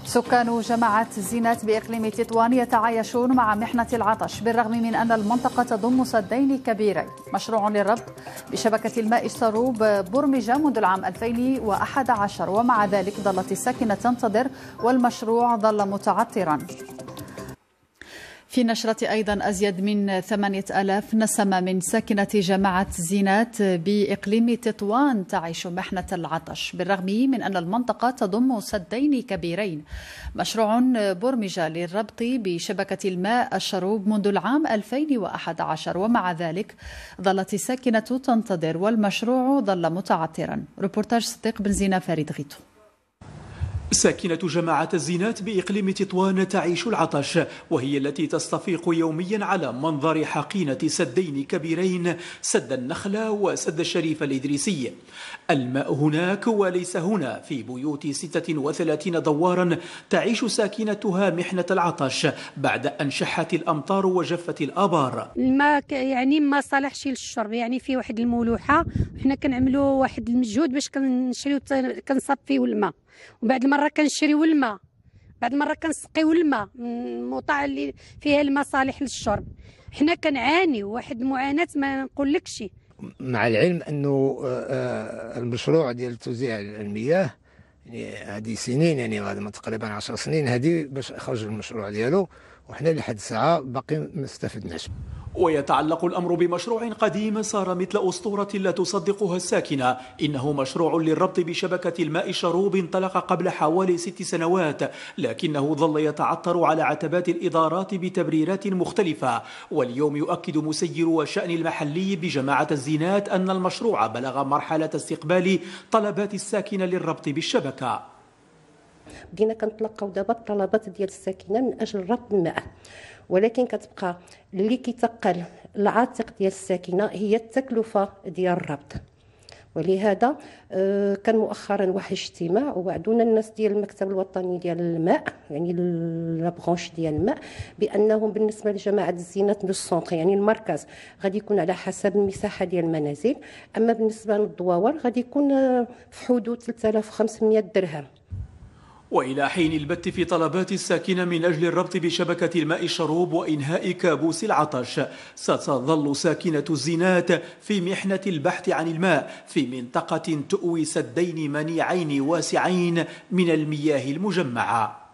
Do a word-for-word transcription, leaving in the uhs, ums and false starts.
سكان جماعة زينات بإقليم تطوان يتعايشون مع محنة العطش بالرغم من أن المنطقة تضم سدين كبيرين. مشروع للربط بشبكة الماء الشروب برمج منذ العام ألفين وأحد عشر، ومع ذلك ظلت الساكنة تنتظر والمشروع ظل متعطرا. في نشرة أيضا أزيد من ثمانية آلاف نسمة من ساكنة جماعة زينات بإقليم تطوان تعيش محنة العطش بالرغم من أن المنطقة تضم سدين كبيرين. مشروع برمج للربط بشبكة الماء الشروب منذ العام ألفين وأحد عشر، ومع ذلك ظلت الساكنة تنتظر والمشروع ظل متعطرا. ريبورتاج صديق بن زينة فريد غيتو. ساكنة جماعة الزينات بإقليم تطوان تعيش العطش، وهي التي تستفيق يوميا على منظر حقينة سدين كبيرين، سد النخلة وسد الشريف الإدريسي. الماء هناك وليس هنا. في بيوت ستة وثلاثين دوارا تعيش ساكنتها محنة العطش بعد أن شحت الأمطار وجفت الآبار. الماء يعني ما صالحش للشرب، يعني في واحد الملوحة، حنا كنعملوا واحد المجهود باش كنشريو كنصفيو الماء، وبعد المره كنشريو الماء، بعد المره كنسقيو الماء من الموطع اللي فيها الماء صالح للشرب. حنا كنعانيو واحد المعاناه ما نقولكش. مع العلم انه المشروع ديال توزيع المياه يعني هذه سنين، يعني غادي تقريبا عشر سنين هذه باش خرج المشروع ديالو، وحنا لحد الساعه باقي ما استفدناش. ويتعلق الأمر بمشروع قديم صار مثل أسطورة لا تصدقها الساكنة. إنه مشروع للربط بشبكة الماء الشروب انطلق قبل حوالي ست سنوات، لكنه ظل يتعثر على عتبات الإدارات بتبريرات مختلفة. واليوم يؤكد مسير الشأن المحلي بجماعة الزينات أن المشروع بلغ مرحلة استقبال طلبات الساكنة للربط بالشبكة. بدينا كنتلقاو دابا الطلبات ديال الساكنه من اجل ربط الماء، ولكن كتبقى اللي كيتقل العاتق ديال الساكنه هي التكلفه ديال الربط. ولهذا كان مؤخرا واحد اجتماع ووعدونا الناس ديال المكتب الوطني ديال الماء، يعني لابغونش ديال الماء، بانهم بالنسبه لجماعه الزينات دو السونطر يعني المركز غادي يكون على حسب المساحه ديال المنازل، اما بالنسبه للدواور غادي يكون في حدود ثلاثة آلاف وخمسمائة درهم. وإلى حين البت في طلبات الساكنة من أجل الربط بشبكة الماء الشروب وإنهاء كابوس العطش، ستظل ساكنة الزينات في محنة البحث عن الماء في منطقة تؤوي سدين منيعين واسعين من المياه المجمعة.